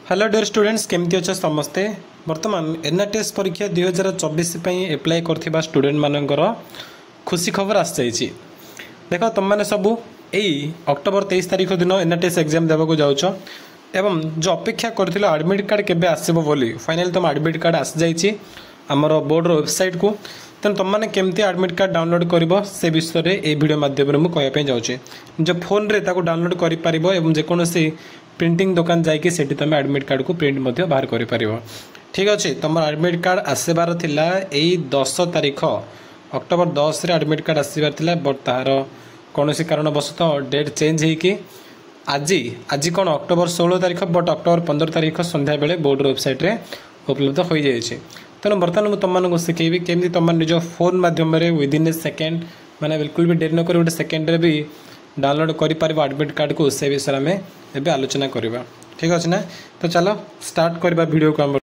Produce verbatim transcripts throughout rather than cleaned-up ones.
Hello dear students केमती अच्छा समस्ते बर्तमान एनआरटीएस परीक्षा दुई हजार चौबीस एप्लाय कर स्टूडेंट मानकर खुशी खबर आस जाइए। देख तुम मैंने सबू यही अक्टोबर तेईस तारीख दिन एनआरटीएस एग्जाम देवाक जाऊच एवं जो अपेक्षा कर एडमिट कार्ड केबे आसबो बोली फाइनली तुम एडमिट कार्ड आसी जाइए आमर बोर्डर वेबसाइट को। तेणु तुम मैंने केमती एडमिट कार्ड डाउनलोड कर से विषय में ये वीडियो माध्यम मुझे जाऊँगी निज फोन रे ताको डाउनलोड कर जेकोसी प्रिंटिंग दुकान जाकि से तुम एडमिट कार्ड को प्रिंट मध्य बाहर कर पार। ठीक अच्छे तुम एडमिट कार्ड आसबार थिला यही दस तारीख अक्टोबर दस रे एडमिट कार्ड आसबार थिला बट तार कौन कारणवशतः डेट चेंज होगी आज आज कौन अक्टोबर षोलह तारीख बट अक्टोबर पंद्रह तारीख संध्या बेले बोर्ड वेबसाइट रे उपलब्ध हो जाए। तेणु बर्तमान मुझे तुमको शिखेबी केमी तुम निज फोन मध्यम विदिन ए सेकेंड माने बिल्कुल भी डेरी नक गोटे सेकेंड भी डाउनलोड कर एडमिट कार्ड को से विषय में एबे आलोचना करवा। ठीक अच्छे ना तो चलो स्टार्ट करवा वीडियो को। हम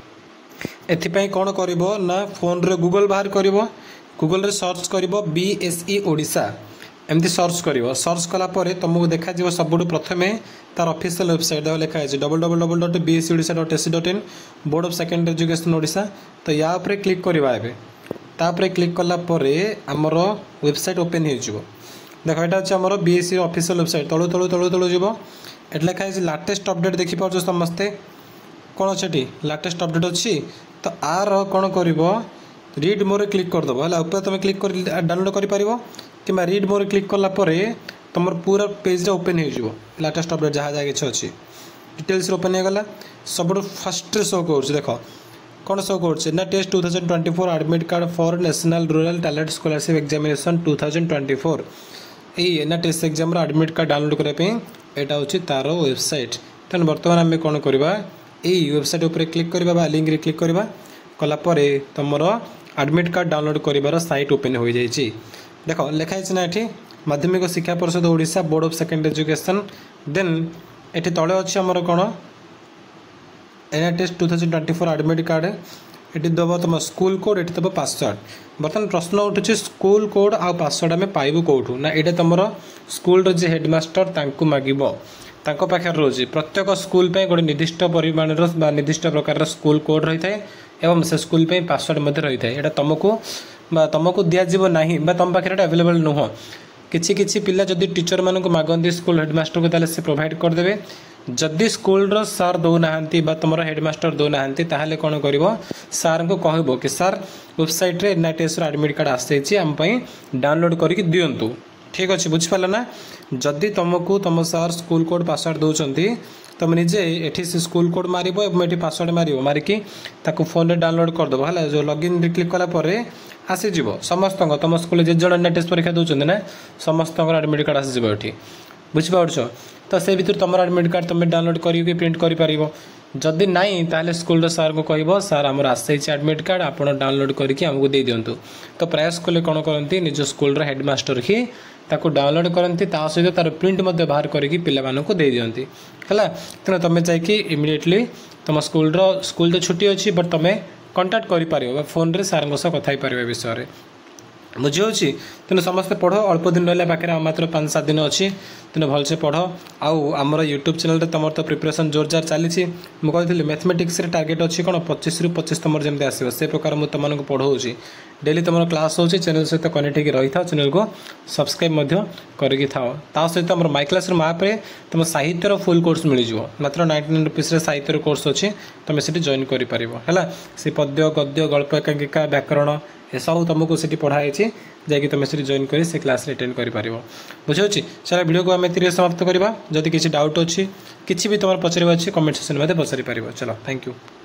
एथिपाई कौन कर ना फोन रे गूगल बाहर कर गूगल रे सर्च कर बीएसई ओडिशा एमती सर्च कर सर्च कलापर तुमको देखा सब प्रथम तार ऑफिशियल वेबसाइट लिखा है double double double dot BSE Odisha dot AC dot in board of secondary education Odisha. तो या उपरे क्लिक करवा एबे तापरे क्लिक कलापर आमर वेबसाइट ओपन हो देख यहाँ अच्छे आम बीएसई ऑफिशियल वेबसाइट तलू तलू तलू तलू जीव ये लिखा है लाटेस्ट अपडेट देखिपार समस्ते कौन अच्छे लाटेस्ट अपडेट अच्छी। तो आर कौन कर रीड मोर क्लिक करदेव है ऊपर तुम क्लिक कर डाउनलोड कर कि रीड मोर क्लिक कलापर तुम पूरा पेज ओपन हो लाटेस्ट अपडेट जहाँ जहाँ किसी अच्छी डिटेल्स ओपन होगा सब फास्ट शो कर देख कौन शो कर ना test two thousand twenty four admit card for national rural talent scholarship examination two thousand twenty four यही NRTS exam admit card download करने यहाँ हूँ तार वेबसाइट। तेणु बर्तमान आम कौन करवा यही वेबसाइट उपर क्लिक करवा लिंक रे क्लिक करवा कलापर तुम एडमिट कार्ड डाउनलोड कर साइट ओपन हो जाए। देख लिखाई ना ये माध्यमिक शिक्षा परिषद Odisha board of secondary education then ये तले अच्छे आमर कौन NRTS two thousand twenty four admit card ये दब तुम स्कूल कोड ये दब पासवर्ड। बर्तमान प्रश्न उठुचे स्कूल कोड आ पासवर्ड आम पाइबू कौटू ना ये तुम स्कूल जे हेडमास्टर तांकु मागिब तांको पाखे रोज प्रत्येक स्कूल पे गोटे निर्दिष्ट परिमाण निर्दिष्ट प्रकार स्कूल कोड रही है एवं से स्कूल पे पासवर्ड रही है। यहाँ तुमको तुमको दिज्व ना तुम पाखे अवेलेबल नुह किसी किसी पिला जदि टीचर मानक मागती स्कूल हेडमास्टर को ताले से प्रोवाइड करदे जदि स्कूल सार दौना तुम हेडमास्टर दौना ताहले कौन कर सार को कहब कि सार वेबसाइट रे एनआरटीएस एडमिट कार्ड आसी आम डाउनलोड करके दिंतु। ठीक अच्छे बुझिपाल ना जदि तुमको तुम सार स्कूल कोड पासवर्ड दौरान तुम निजे एठी से स्कूल कोड मार ये पासवर्ड मार मारिकी ताको फोन रे डाउनलोड करदेव है जो लॉगिन रे क्लिक कलापर आसीज समस्त तुम स्कूल जे जन एनआरटीएस परीक्षा दौरान ना समस्त एडमिट कार्ड आसीज ये बुझिपार। तो से भर तुम एडमिट कार्ड तुम डाउनलोड करके प्रिंट कर जदि नाई ताहले स्कूल सार को कह सार आमर आसी एडमिट कार्ड आप डाउनलोड करके आमको दे दिंतु। तो प्राय स्कूल कौन करती निज स्कूल हेडमास्टर ही ताको डाउनलोड करती सहित तार प्रिंट बाहर करके पिलाମାନଙ୍କୁ दे दियंती है। तेना तुम जाकि इमिडिएटली तुम स्कूल स्कूल तो छुट्टी अच्छी बट तुम कंटाक्ट कर फोन रे सार सह कथा पार विषय में बुझी होची। तेणु समस्ते पढ़ अल्प दिन रहा पाखे मात्र पाँच सात दिन अच्छी तेणु भलसे पढ़ आउ आमर यूट्यूब चैनल तुम तो प्रिपरेशन जोरजार चली मुझे मैथमेटिक्स टार्गेट अच्छी कौन पच्चीस रु पच्चीस तुम जमी आसो से प्रकार मुझे तुमको पढ़ाऊँगी डेली तुम क्लास हो चैनल सहित कनेक्ट होकर रही था चैनल को सब्सक्राइब करके था सहित आम माई क्लास आप तुम साहित्यर फुल कोर्स मिल जाव मात्र नाइंटी नाइन रुपीस साहित्यर कोर्स अच्छी तुम से जॉइन कर से पद्य गद्य गल्प एकांकिका व्याकरण ये सब तुमको सीटी पढ़ाई जैकि तुम से जॉइन कर से क्लास अटेंड कर बुझे। चलो वीडियो को आम ए समाप्त करवा जदि किसी डाउट अच्छी किसी भी तुम पचार अच्छी कमेंट सेक्शन में पचारि पार। चलो थैंक यू।